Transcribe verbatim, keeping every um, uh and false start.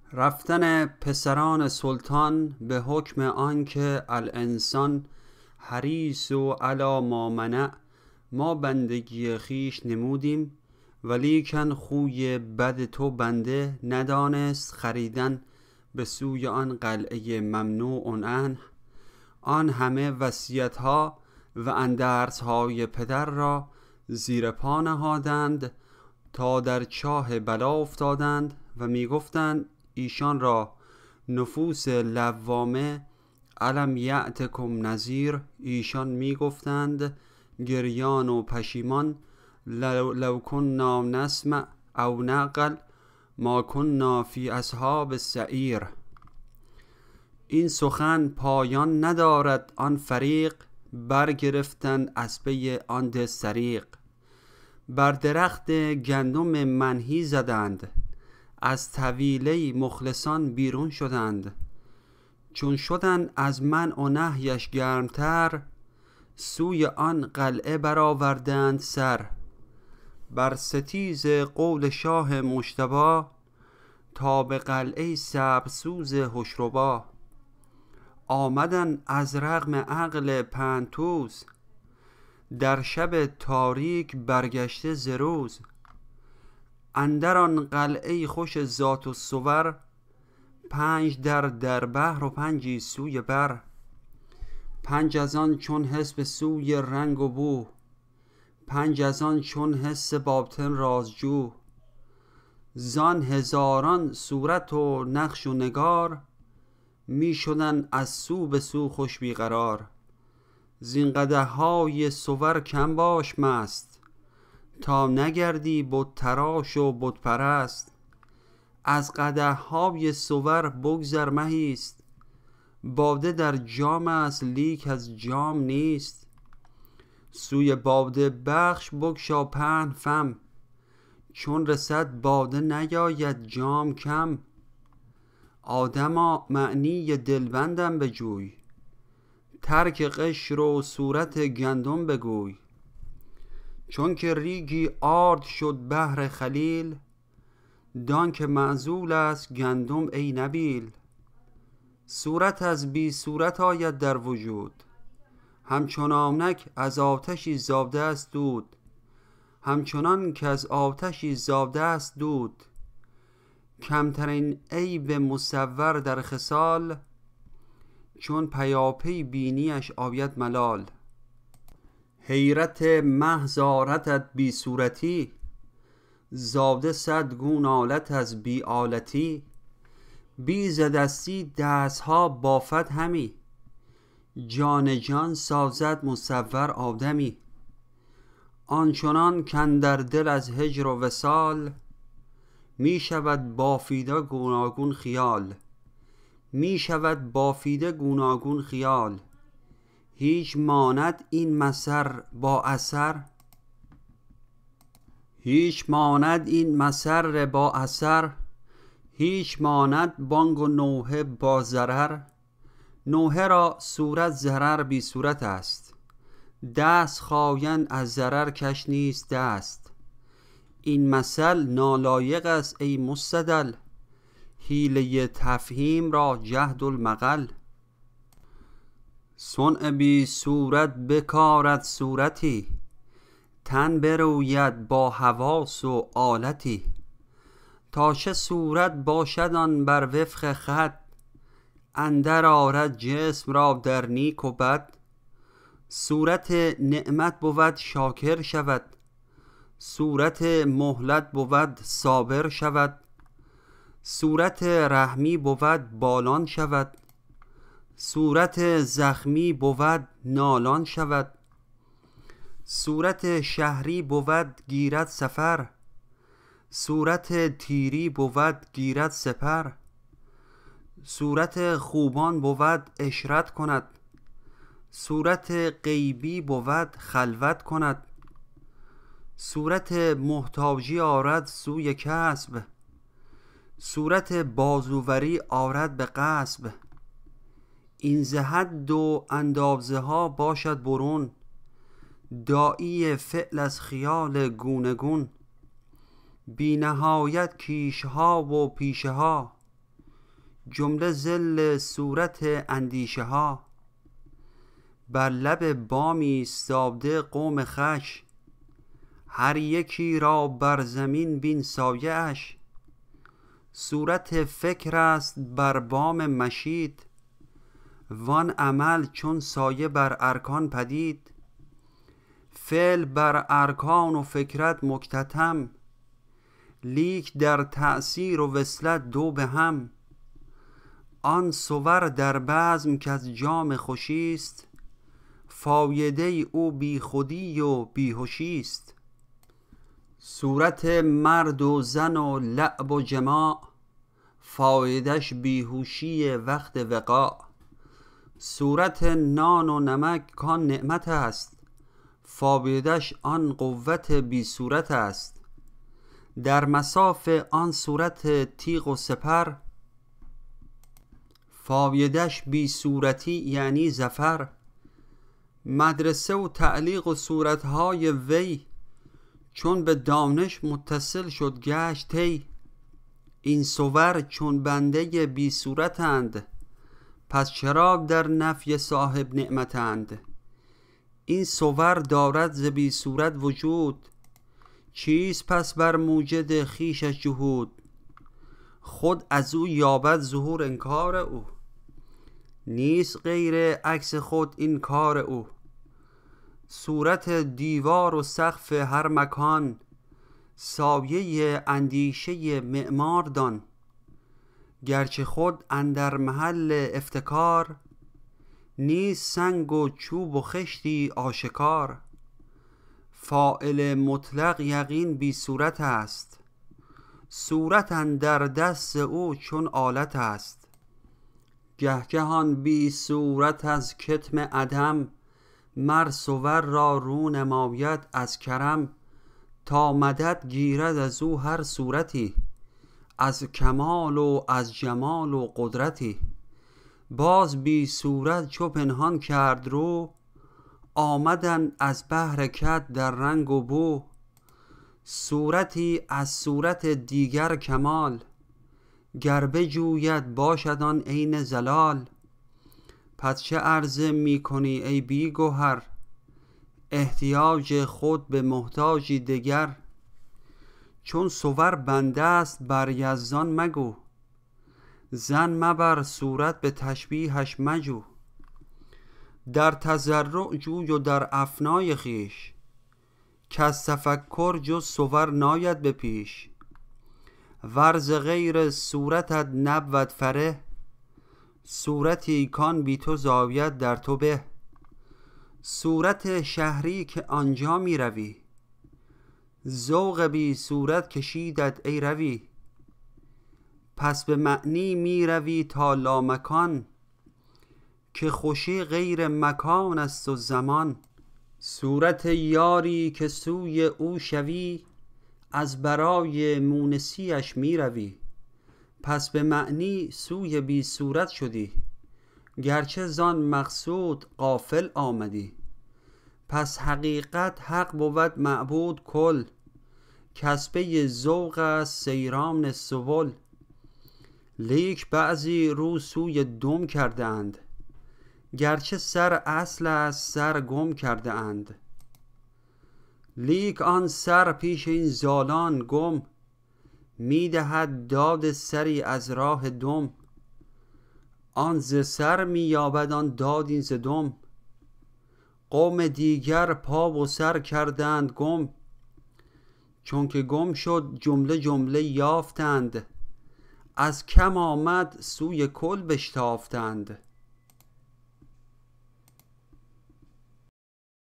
رفتن پسران سلطان به حکم آنکه الانسان حریص و علی ما منع. ما بندگی خیش نمودیم ولیکن خوی بد تو بنده ندانست خریدن به سوی آن قلعه ممنوع عنه. آن همه وصیت ها و اندرس های پدر را زیر پا نهادند تا در چاه بلا افتادند و می گفتند ایشان را نفوس لوامه الم یأتکم نذیر. ایشان می گفتند گریان و پشیمان لو, لو کننا نسمع او نعقل ما کننا فی اصحاب السعیر. این سخن پایان ندارد آن فریق برگرفتند اسبه آن دستریق. بر درخت گندم منهی زدند از طویله مخلصان بیرون شدند. چون شدند از منع و نهیش گرمتر سوی آن قلعه برآوردند سر. بر ستیز قول شاه مجتبی تا به قلعه سبزسوز هشربا آمدند از رغم عقل پنتوز در شب تاریک برگشته ز روز. اندر آن قلعه خوش ذات و صور پنج در در بحر و پنجی سوی بر. پنج از آن چون حس به سوی رنگ و بو پنج از آن چون حس باطن رازجو. زان هزاران صورت و نقش و نگار می شدن از سو به سو خوش بیقرار. زین قدح های صور کم باش مست تا نگردی بت تراش و بت پرست. از قدح های صور بگذر مهیست باده در جام است لیک از جام نیست. سوی باده بخش بگشا پهن فم چون رسد باده نیاید جام کم. آدما معنی دلبندم بجوی ترک قشر و صورت گندم بگوی. چون که ریگی آرد شد بهر خلیل دان که معزول است گندم ای نبیل. صورت از بی صورت آید در وجود همچنانک از آتشی زاده است دود. همچنان که از آتشی زاده است دود کمترین عیب مصور در خصال چون پیاپی بینیش آید ملال. حیرت محض آرتت بی صورتی زاده صد گون آلت از بی آلتی. بی ز دستی دست ها بافد همی جان جان سازد مصور آدمی. آنچنان کاندر دل از هجر و وصال می شود بافیده گوناگون خیال. می شود بافیده گوناگون خیال. هیچ ماند این مسر با اثر هیچ ماند این مسر با اثر. هیچ ماند بانگ و نوحه با ضرر. نوحه را صورت ضرر بی صورت است دست خاین از ضرر کش نیست دست. این مثل نالایق است ای مستدل حیله تفهیم را جهد المقل. صنع بی صورت بکارد صورتی تن بروید با حواس و آلتی. تا چه صورت باشد آن بر وفق خود اندر آرد جسم را در نیک و بد. صورت نعمت بود شاکر شود صورت مهلت بود صابر شود. صورت رحمی بود بالان شود صورت زخمی بود نالان شود. صورت شهری بود گیرد سفر صورت تیری بود گیرد سپر. صورت خوبان بود عشرت کند صورت غیبی بود خلوت کند. صورت محتاجی آرد سوی کسب صورت بازووری آرد به غصب. این ز حد و اندازه ها باشد برون داعی فعل از خیال گونه گون. بی نهایت کیش ها و پیشه ها جمله ظل صورت اندیشه ها. بر لب بام ایستاده قوم خوش، هر یکی را بر زمین بین سایه اش. صورت فکر است بر بام مشید، وان عمل چون سایه بر ارکان پدید. فعل بر ارکان و فکرت مکتتم، لیک در تأثیر و وصلت دو به هم. آن صور در بزم که از جام خوشیست، فایده او بی خودی و بیهوشیست. صورت مرد و زن و لعب و جماع، فایدش بیهوشی وقت وقاع. صورت نان و نمک کان نعمت است، فایدش آن قوت بی صورت است. در مصاف آن صورت تیغ و سپر، فایدش بی صورتی یعنی ظفر. مدرسه و تعلیق و صورتهای وی، چون به دانش متصل شد گشت طی. این صور چون بنده بی صورتند، پس چرا در نفی صاحب نعمتند. این صور دارد ز بی صورت وجود، چیست پس بر موجد خویشش جهود. خود از او یابد ظهور انکار او، نیست غیر عکس خود این کار او. صورت دیوار و سقف هر مکان، سایه اندیشه معمار دان. گرچه خود اندر محل افتکار، نیست سنگ و چوب و خشتی آشکار. فاعل مطلق یقین بی صورت است، صورت اندر دست او چون آلت است. گه گهان بی صورت از کتم عدم، مر صور را رو نماید از کرم. تا مدد گیرد از او هر صورتی، از کمال و از جمال و قدرتی. باز بی صورت چو پنهان کرد رو، آمدن از بهر کد در رنگ و بو. صورتی از صورت دیگر کمال، گر بجوید باشد آن عین زلال. پس چه عرضه می کنی ای بی گوهر، احتیاج خود به محتاجی دگر. چون صور بنده است بر یزدان مگو، ظن مبر صورت به تشبیهش مجو. در تضرع جوی و در افنای خویش، کز تفکر جز صور ناید به پیش. ور ز غیر صورتت نبود فره، صورتی کان بی تو زاید در تو به. صورت شهری که آنجا می روی، ذوق بی صورت کشیدت ای روی. پس به معنی می روی تا لامکان، که خوشی غیر مکان است و زمان. صورت یاری که سوی او شوی، از برای مونسیش می روی. پس به معنی سوی بی صورت شدی، گرچه زان مقصود غافل آمدی. پس حقیقت حق بود معبود کل، کسبه ذوق است سیران سبل. لیک بعضی رو سوی دم کرده اند، گرچه سر اصل از سر گم کرده اند. لیک آن سر پیش این زالان گم، می دهد داد سری از راه دم. آن ز سر می یابد آن داد این ز دم، قوم دیگر پا و سر کردند گم. چون که گم شد جمله جمله یافتند، از کم آمد سوی کل بشتافتند.